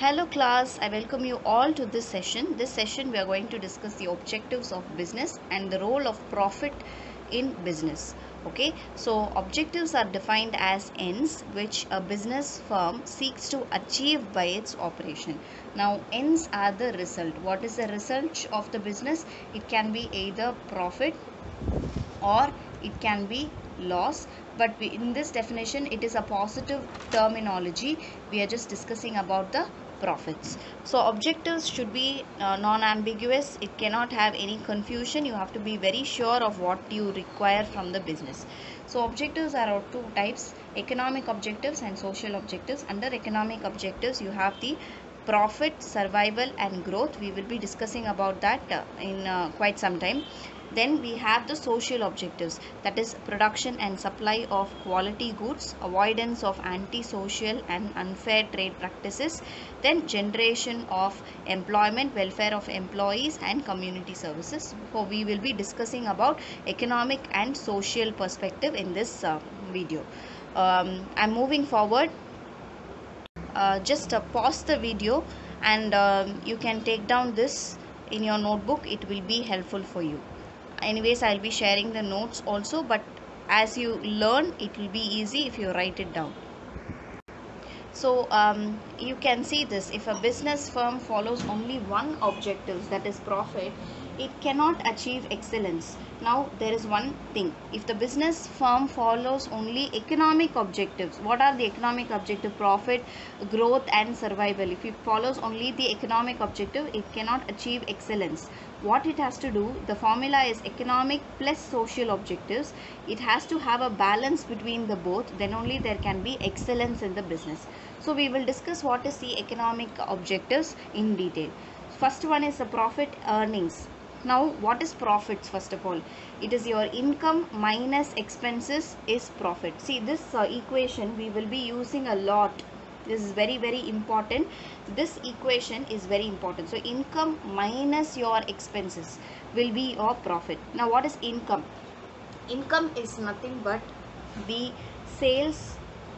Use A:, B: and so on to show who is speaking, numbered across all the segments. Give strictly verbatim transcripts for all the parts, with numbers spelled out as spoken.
A: Hello class, I welcome you all to this session. This session we are going to discuss the objectives of business and the role of profit in business. Okay, so objectives are defined as ends which a business firm seeks to achieve by its operation. Now ends are the result. What is the result of the business? It can be either profit or it can be loss, but we, in this definition it is a positive terminology. We are just discussing about the profits. So objectives should be uh, non-ambiguous. It cannot have any confusion. You have to be very sure of what you require from the business. So objectives are of two types: economic objectives and social objectives. Under economic objectives you have the profit, survival and growth. We will be discussing about that uh, in uh, quite some time. Then we have the social objectives, that is production and supply of quality goods, avoidance of anti-social and unfair trade practices, then generation of employment, welfare of employees and community services. So we will be discussing about economic and social perspective in this uh, video. Um, I'm moving forward. Uh, just uh, pause the video and uh, you can take down this in your notebook. It will be helpful for you. Anyways, I'll be sharing the notes also, but as you learn it will be easy if you write it down. So um, you can see this: if a business firm follows only one objective, that is profit, it cannot achieve excellence. Now there is one thing: if the business firm follows only economic objectives, what are the economic objective? Profit, growth and survival. If it follows only the economic objective, it cannot achieve excellence. What it has to do, the formula is economic plus social objectives. It has to have a balance between the both, then only there can be excellence in the business. So we will discuss what is the economic objectives in detail. First one is the profit earnings. Now what is profits? First of all, it is your income minus expenses is profit. See this uh, equation we will be using a lot. This is very very important. This equation is very important. So income minus your expenses will be your profit. Now what is income? Income is nothing but the sales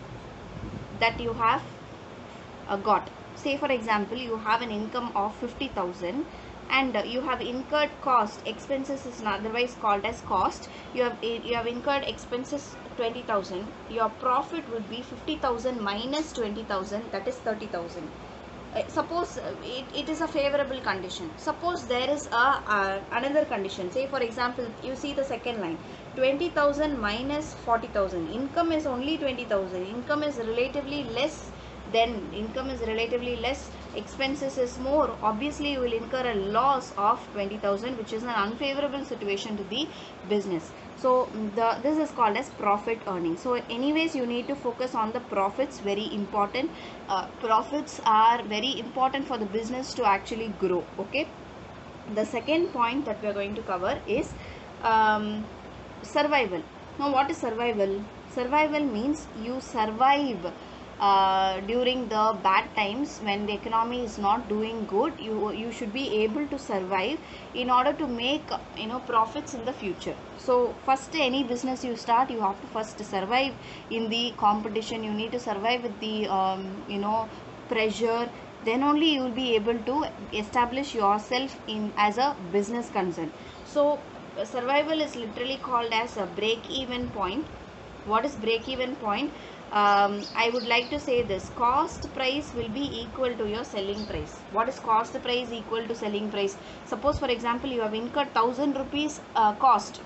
A: that you have uh, got. Say for example, you have an income of fifty thousand and uh, you have incurred cost. Expenses is otherwise called as cost. You have you have incurred expenses twenty thousand. Your profit would be fifty thousand minus twenty thousand, that is thirty thousand. Uh, suppose uh, it, it is a favorable condition. Suppose there is a uh, another condition. Say for example, you see the second line, twenty thousand minus forty thousand. Income is only twenty thousand. Income is relatively less. Then income is relatively less, expenses is more. Obviously you will incur a loss of twenty thousand, which is an unfavorable situation to the business. So the this is called as profit earning. So anyways, you need to focus on the profits. Very important. Uh, profits are very important for the business to actually grow. Okay, the second point that we are going to cover is um, survival. Now what is survival? Survival means you survive uh, during the bad times. When the economy is not doing good, you you should be able to survive in order to make you know profits in the future. So first, any business you start, you have to first survive in the competition. You need to survive with the um, you know pressure. Then only you will be able to establish yourself in as a business concern. So survival is literally called as a break even point. What is break even point? um, I would like to say this: cost price will be equal to your selling price. What is cost price equal to selling price? Suppose for example, you have incurred thousand rupees uh, cost.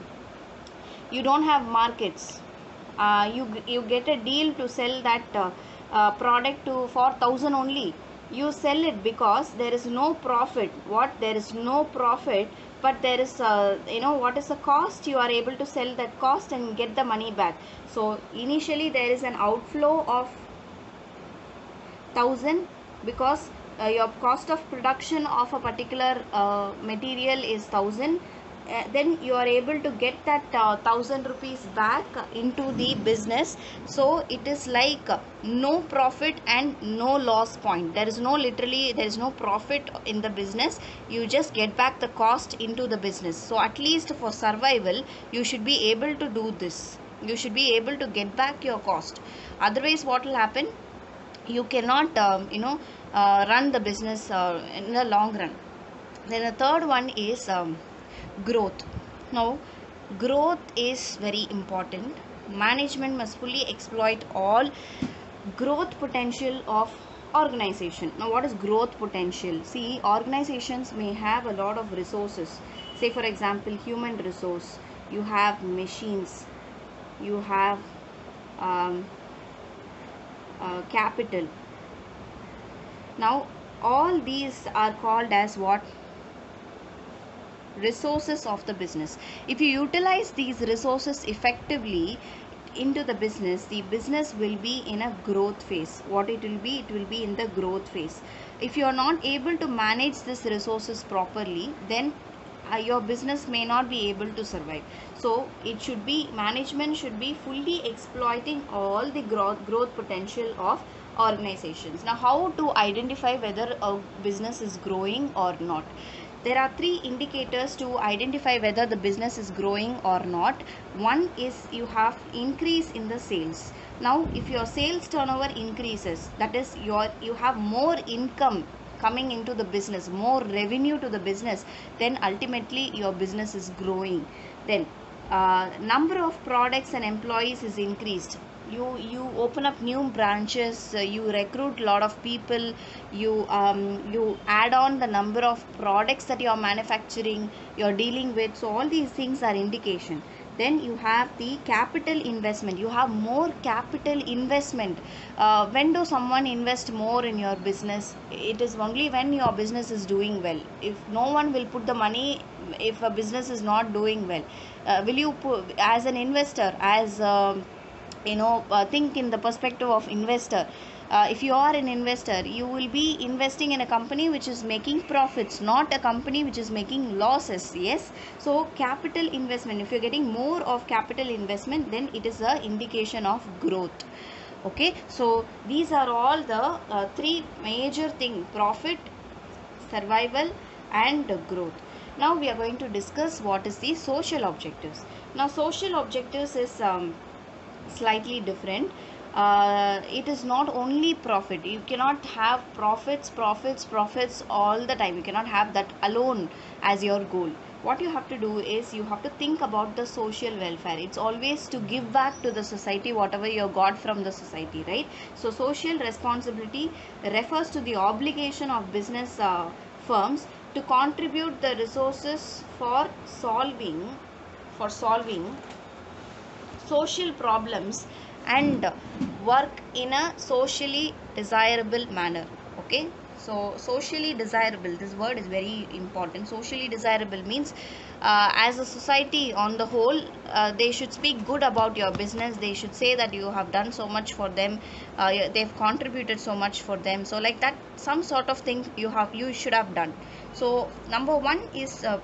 A: You don't have markets. Uh, you you get a deal to sell that uh, uh, product to for thousand only. You sell it because there is no profit. What? There is no profit, but there is uh, you know what is the cost? You are able to sell that cost and get the money back. So initially there is an outflow of thousand because uh, your cost of production of a particular uh, material is thousand. Uh, then you are able to get that uh, thousand rupees back into the business. So it is like uh, no profit and no loss point. There is no literally there is no profit in the business. You just get back the cost into the business. So at least for survival, you should be able to do this. You should be able to get back your cost. Otherwise, what will happen? You cannot um, you know uh, run the business uh, in the long run. Then the third one is um, growth. Now, growth is very important. Management must fully exploit all growth potential of organization. Now, what is growth potential? See, organizations may have a lot of resources. Say, for example, human resource. You have machines. You have um, uh, capital. Now, all these are called as what? Resources of the business. If you utilize these resources effectively into the business, the business will be in a growth phase. What it will be? It will be in the growth phase. If you are not able to manage these resources properly, then uh, your business may not be able to survive. So it should be, management should be fully exploiting all the growth growth potential of organizations. Now, how to identify whether a business is growing or not? There are three indicators to identify whether the business is growing or not. One is you have increase in the sales. Now, if your sales turnover increases, that is your you have more income coming into the business, more revenue to the business, then ultimately your business is growing. Then uh, number of products and employees is increased. You you open up new branches, uh, you recruit a lot of people, you um, you add on the number of products that you are manufacturing, you're dealing with. So all these things are indication. Then you have the capital investment. You have more capital investment. Uh, when do someone invest more in your business? It is only when your business is doing well. If no one will put the money if a business is not doing well, uh, will you put, as an investor, as um, you know uh, think in the perspective of investor. Uh, if you are an investor, you will be investing in a company which is making profits, not a company which is making losses. Yes, so capital investment, if you're getting more of capital investment, then it is a indication of growth. Okay, so these are all the uh, three major thing: profit, survival, and growth. Now we are going to discuss what is the social objectives. Now, social objectives is um, slightly different. Uh, it is not only profit. You cannot have profits profits profits all the time. You cannot have that alone as your goal. What you have to do is you have to think about the social welfare. It's always to give back to the society whatever you got from the society, right? So social responsibility refers to the obligation of business uh, firms to contribute the resources for solving for solving social problems and work in a socially desirable manner. Okay, so socially desirable, this word is very important. Socially desirable means uh, as a society on the whole, uh, they should speak good about your business. They should say that you have done so much for them, uh, they've contributed so much for them. So like that, some sort of thing you have you should have done. So number one is uh,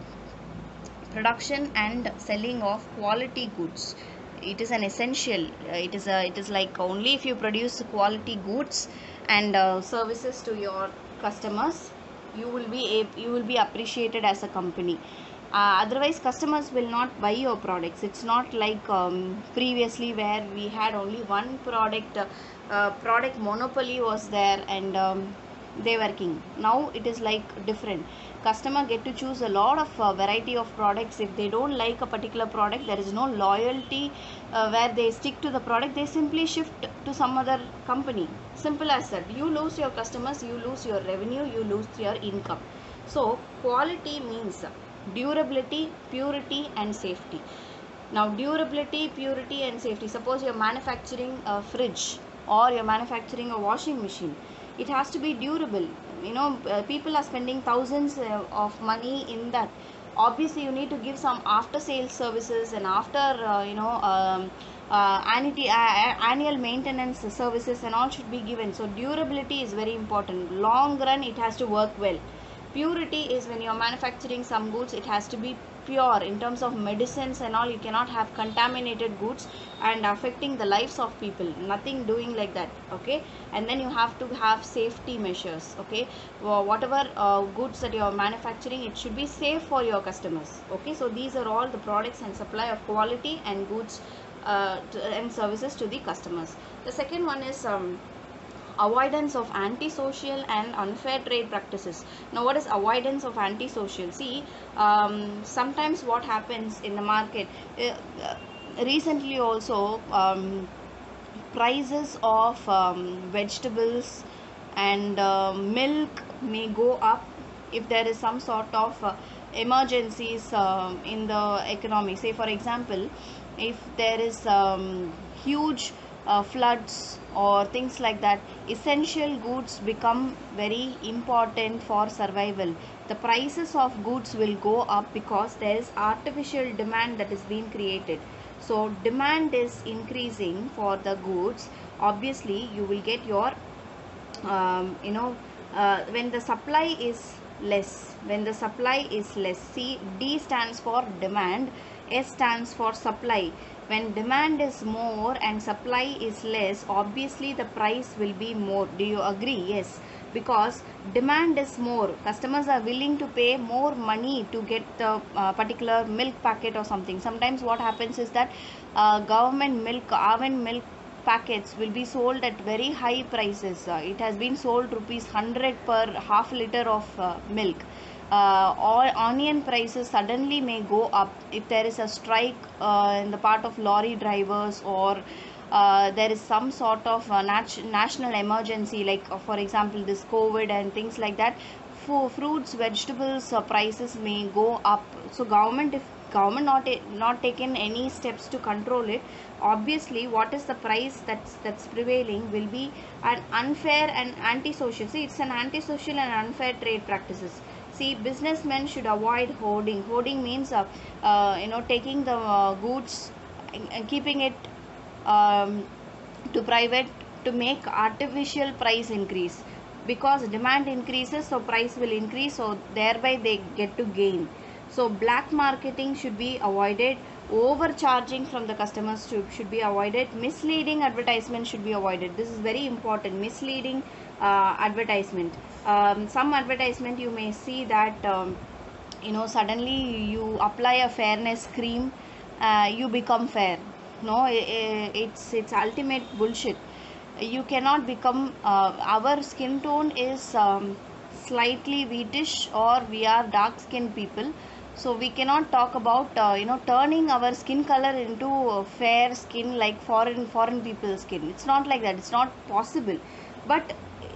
A: production and selling of quality goods. It is an essential. Uh, it is a it is like only if you produce quality goods and uh, services to your customers, you will be a, you will be appreciated as a company. Uh, otherwise customers will not buy your products. It's not like um, previously where we had only one product, uh, uh, product monopoly was there, and um, they were king. Now it is like different. Customer get to choose a lot of uh, variety of products. If they don't like a particular product, there is no loyalty uh, where they stick to the product. They simply shift to some other company. Simple as that. You lose your customers, you lose your revenue, you lose your income. So quality means durability, purity, and safety. Now durability, purity, and safety. Suppose you're manufacturing a fridge or you're manufacturing a washing machine. It has to be durable. You know, uh, people are spending thousands uh, of money in that. Obviously you need to give some after sales services, and after uh, you know um, uh, annuity, uh, annual maintenance services and all should be given. So durability is very important. Long run it has to work well. Purity is when you are manufacturing some goods, it has to be pure in terms of medicines and all. You cannot have contaminated goods and affecting the lives of people, nothing doing like that. Okay, and then you have to have safety measures. Okay, well, whatever uh, goods that you are manufacturing, it should be safe for your customers. Okay, so these are all the products and supply of quality and goods uh, to, and services to the customers. The second one is um, avoidance of antisocial and unfair trade practices. Now, what is avoidance of antisocial? See, um, sometimes what happens in the market, uh, uh, recently also, um, prices of um, vegetables and uh, milk may go up if there is some sort of uh, emergencies uh, in the economy. Say for example, if there is um, huge uh, floods or things like that, essential goods become very important for survival. The prices of goods will go up because there is artificial demand that is being created. So demand is increasing for the goods. Obviously you will get your um, you know uh, when the supply is less, when the supply is less, see, D stands for demand, S stands for supply. When demand is more and supply is less, obviously the price will be more. Do you agree? Yes, because demand is more, customers are willing to pay more money to get the uh, particular milk packet or something. Sometimes what happens is that uh, government milk, almond milk packets will be sold at very high prices. Uh, it has been sold rupees one hundred per half liter of uh, milk. Uh, all onion prices suddenly may go up if there is a strike uh, in the part of lorry drivers, or uh, there is some sort of uh, nat- national emergency, like uh, for example this COVID and things like that. For fruits, vegetables uh, prices may go up. So government, if government not not taken any steps to control it, obviously what is the price that's that's prevailing will be an unfair and antisocial. See, it's an antisocial and unfair trade practices. See, businessmen should avoid hoarding. Hoarding means uh, uh, you know taking the uh, goods and, and keeping it um, to private to make artificial price increase, because demand increases, so price will increase, so thereby they get to gain. So black marketing should be avoided, overcharging from the customers should, should be avoided, misleading advertisement should be avoided. This is very important. Misleading uh, advertisement, um, some advertisement you may see that um, you know suddenly you apply a fairness cream, uh, you become fair. No, it's it's ultimate bullshit. You cannot become uh, our skin tone is um, slightly wheatish, or we are dark skinned people, so we cannot talk about uh, you know turning our skin color into fair skin like foreign foreign people's skin. It's not like that, it's not possible. But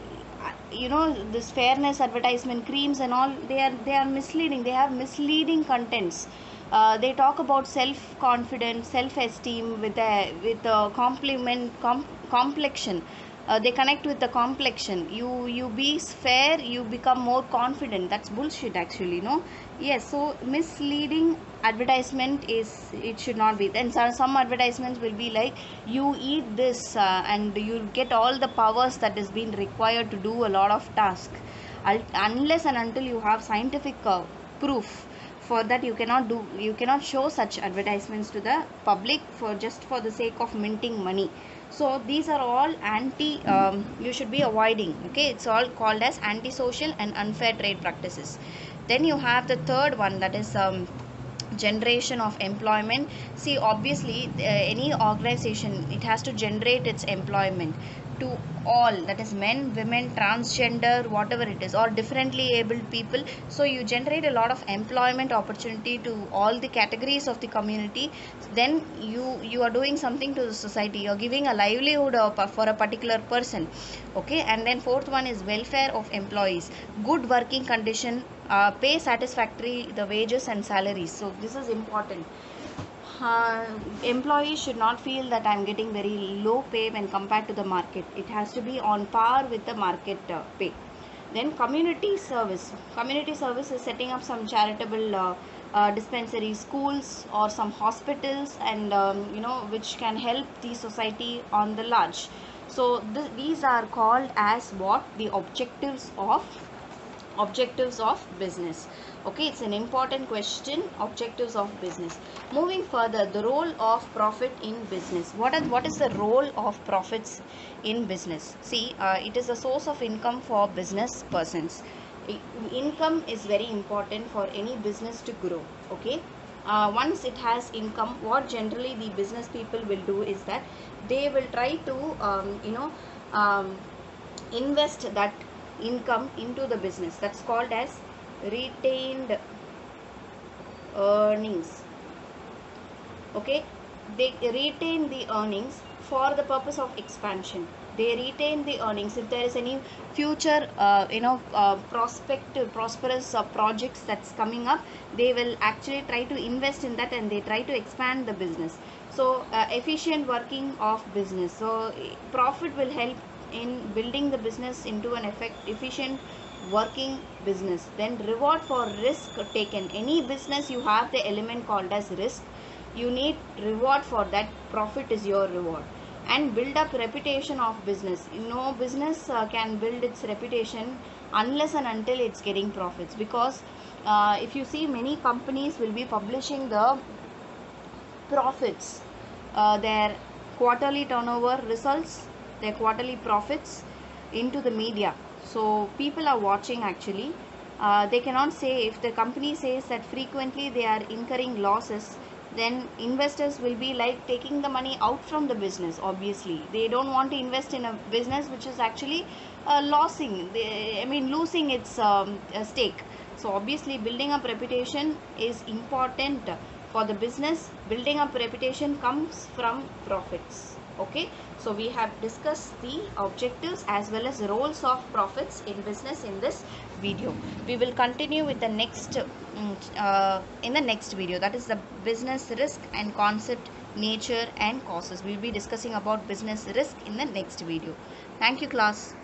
A: you know this fairness advertisement creams and all, they are they are misleading, they have misleading contents. Uh, they talk about self confidence, self esteem with a with a compliment com, complexion. Uh, they connect with the complexion. You you be fair, you become more confident. That's bullshit actually, no. Yes, so misleading advertisement is, it should not be. Then some advertisements will be like, you eat this uh, and you'll get all the powers that is being required to do a lot of tasks. Unless and until you have scientific uh, proof for that, you cannot do, you cannot show such advertisements to the public for just for the sake of minting money. So these are all anti um, you should be avoiding. Okay, it's all called as antisocial and unfair trade practices. Then you have the third one, that is um, generation of employment. See, obviously uh, any organization, it has to generate its employment to all, that is men, women, transgender, whatever it is, or differently abled people. So you generate a lot of employment opportunity to all the categories of the community. Then you you are doing something to the society, you're giving a livelihood for a particular person. Okay, and then fourth one is welfare of employees, good working condition, uh, pay satisfactory the wages and salaries. So this is important. Uh, employees should not feel that I'm getting very low pay when compared to the market. It has to be on par with the market uh, pay. Then community service. Community service is setting up some charitable uh, uh, dispensaries, schools, or some hospitals, and um, you know which can help the society on the large. So th these are called as what? The objectives of objectives of business. Okay, it's an important question, objectives of business. Moving further, the role of profit in business. What are what is the role of profits in business? See, uh, it is a source of income for business persons. Income is very important for any business to grow. Okay, uh, once it has income, what generally the business people will do is that they will try to um, you know um, invest that income into the business. That's called as retained earnings. Okay, they retain the earnings for the purpose of expansion. They retain the earnings if there is any future uh, you know uh, prospective prosperous uh, projects that's coming up. They will actually try to invest in that and they try to expand the business. So uh, efficient working of business. So profit will help in building the business into an effect efficient working business. Then reward for risk taken. Any business you have the element called as risk, you need reward for that. Profit is your reward. And build up reputation of business. No business uh, can build its reputation unless and until it's getting profits, because uh, if you see, many companies will be publishing the profits, uh, their quarterly turnover results, their quarterly profits into the media. So people are watching actually. Uh, they cannot say, if the company says that frequently they are incurring losses, then investors will be like taking the money out from the business. Obviously they don't want to invest in a business which is actually uh, losing they, I mean losing its um, uh, stake. So obviously building up reputation is important for the business. Building up reputation comes from profits. Okay, so we have discussed the objectives as well as roles of profits in business in this video. We will continue with the next mm, uh, in the next video, that is the business risk and concept, nature and causes. We will be discussing about business risk in the next video. Thank you class.